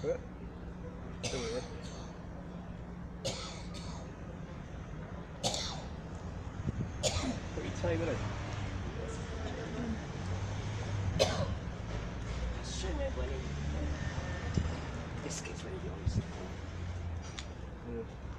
Eh, Pretty tame, isn't it? Shouldn't have went in. Biscuits, really, honest. Yeah.